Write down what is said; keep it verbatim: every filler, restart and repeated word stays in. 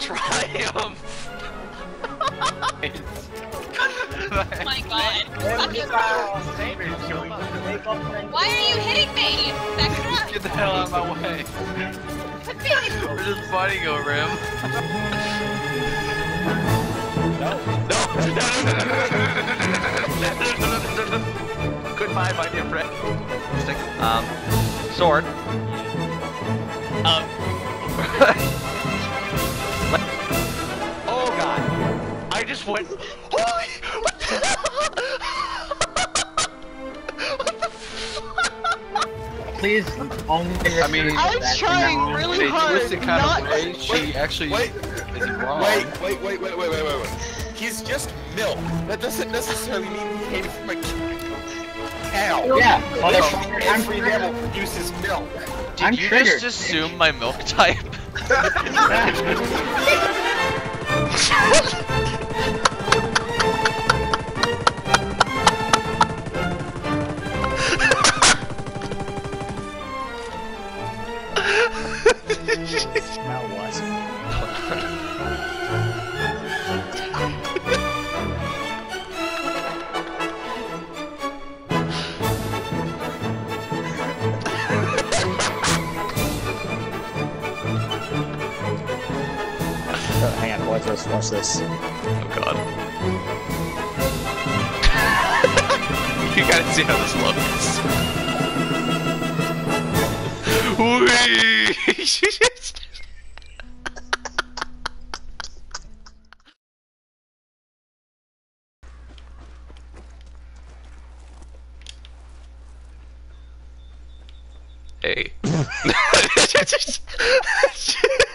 Triumph! Oh my god. Fucking... Why are you hitting me? Vectra? Get the hell out of my way. We're just fighting over him. No. No. Goodbye, my dear friend. Stick. Um, sword. Um. Oh god. I just went. Holy. What the hell? Please, only. I mean, I was trying really in a hard. twisted kind not... of way, she wait, actually wait, is wrong. Wait, wait, wait, wait, wait, wait, wait, wait. He's just milk. That doesn't necessarily mean he came from a cow. Yeah, well, that's No, I'm every animal produces milk. Did I'm you triggered. just assume my milk type? Now what? Oh, hang on, watch this, watch this. Oh god. You gotta see how this looks. Whee! Hey.